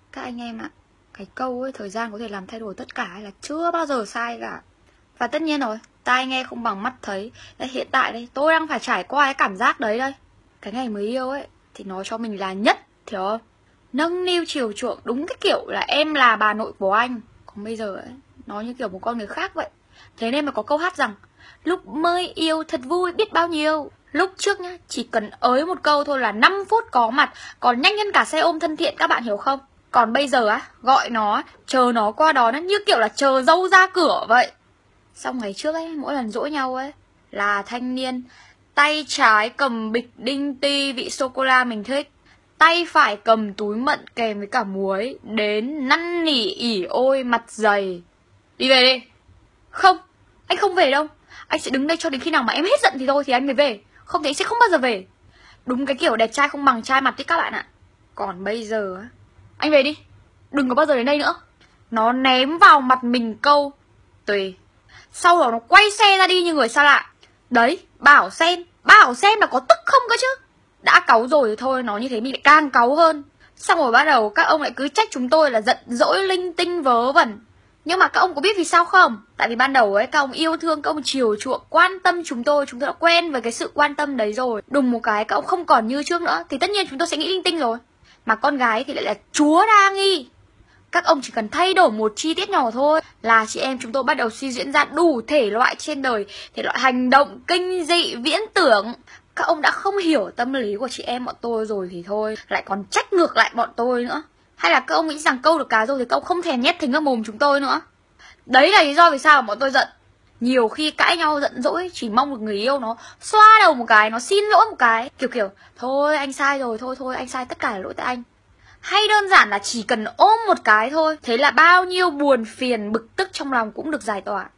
Các anh em ạ, cái câu ấy thời gian có thể làm thay đổi tất cả ấy là chưa bao giờ sai cả. Và tất nhiên rồi, tai nghe không bằng mắt thấy. Đấy, hiện tại đây, tôi đang phải trải qua cái cảm giác đấy đây. Cái ngày mới yêu ấy, thì nó cho mình là nhất, hiểu không? Nâng niu chiều chuộng đúng cái kiểu là em là bà nội của anh. Còn bây giờ ấy, nó như kiểu một con người khác vậy. Thế nên mà có câu hát rằng lúc mới yêu thật vui biết bao nhiêu. Lúc trước nhá, chỉ cần ới một câu thôi là 5 phút có mặt, còn nhanh hơn cả xe ôm thân thiện, các bạn hiểu không? Còn bây giờ á, gọi nó, chờ nó qua đó nó như kiểu là chờ dâu ra cửa vậy. Xong ngày trước ấy, mỗi lần dỗi nhau ấy, là thanh niên tay trái cầm bịch đinh ti vị sô-cô-la mình thích, tay phải cầm túi mận kèm với cả muối, đến năn nỉ ỉ ôi mặt dày. Đi về đi. Không, anh không về đâu. Anh sẽ đứng đây cho đến khi nào mà em hết giận thì thôi thì anh mới về. Không thì anh sẽ không bao giờ về. Đúng cái kiểu đẹp trai không bằng trai mặt đấy các bạn ạ. Còn bây giờ á, anh về đi, đừng có bao giờ đến đây nữa. Nó ném vào mặt mình câu tùy. Sau đó nó quay xe ra đi như người xa lạ. Đấy, bảo xem là có tức không cơ chứ. Đã cáu rồi thì thôi, nó như thế mình lại càng cáu hơn. Xong rồi bắt đầu các ông lại cứ trách chúng tôi là giận dỗi linh tinh vớ vẩn. Nhưng mà các ông có biết vì sao không? Tại vì ban đầu ấy, các ông yêu thương, các ông chiều chuộng, quan tâm chúng tôi đã quen với cái sự quan tâm đấy rồi. Đùng một cái các ông không còn như trước nữa, thì tất nhiên chúng tôi sẽ nghĩ linh tinh rồi. Mà con gái thì lại là chúa đa nghi. Các ông chỉ cần thay đổi một chi tiết nhỏ thôi là chị em chúng tôi bắt đầu suy diễn ra đủ thể loại trên đời, thể loại hành động, kinh dị, viễn tưởng. Các ông đã không hiểu tâm lý của chị em bọn tôi rồi thì thôi, lại còn trách ngược lại bọn tôi nữa. Hay là các ông nghĩ rằng câu được cá rồi thì các ông không thèm nhét thính vào mồm chúng tôi nữa. Đấy là lý do vì sao mà bọn tôi giận. Nhiều khi cãi nhau giận dỗi chỉ mong được người yêu nó xoa đầu một cái, nó xin lỗi một cái, kiểu thôi anh sai rồi, thôi anh sai, tất cả là lỗi tại anh. Hay đơn giản là chỉ cần ôm một cái thôi, thế là bao nhiêu buồn phiền bực tức trong lòng cũng được giải tỏa.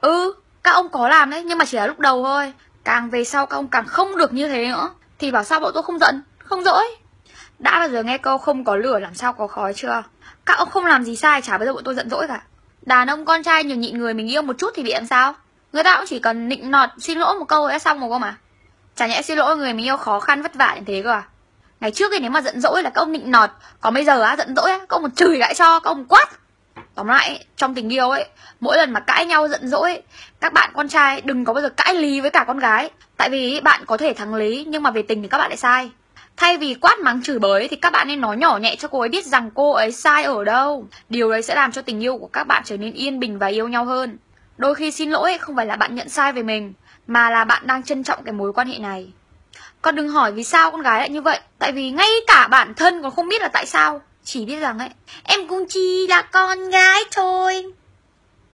Các ông có làm đấy, nhưng mà chỉ là lúc đầu thôi. Càng về sau các ông càng không được như thế nữa. Thì bảo sao bọn tôi không giận, không dỗi. Đã bao giờ nghe câu không có lửa làm sao có khói chưa? Các ông không làm gì sai, chả bao giờ bọn tôi giận dỗi cả. Đàn ông con trai nhiều nhịn người mình yêu một chút thì bị làm sao? Người ta cũng chỉ cần nịnh nọt xin lỗi một câu đã xong rồi cơ mà. Chả nhẽ xin lỗi người mình yêu khó khăn vất vả như thế cơ à? Ngày trước thì nếu mà giận dỗi là các ông nịnh nọt, còn bây giờ á, giận dỗi á, các ông còn chửi lại cho, các ông quát. Tóm lại, trong tình yêu ấy, mỗi lần mà cãi nhau giận dỗi, các bạn con trai đừng có bao giờ cãi lý với cả con gái. Tại vì bạn có thể thắng lý, nhưng mà về tình thì các bạn lại sai. Thay vì quát mắng chửi bới thì các bạn nên nói nhỏ nhẹ cho cô ấy biết rằng cô ấy sai ở đâu. Điều đấy sẽ làm cho tình yêu của các bạn trở nên yên bình và yêu nhau hơn. Đôi khi xin lỗi không phải là bạn nhận sai về mình, mà là bạn đang trân trọng cái mối quan hệ này. Con đừng hỏi vì sao con gái lại như vậy. Tại vì ngay cả bản thân còn không biết là tại sao. Chỉ biết rằng ấy, em cũng chỉ là con gái thôi.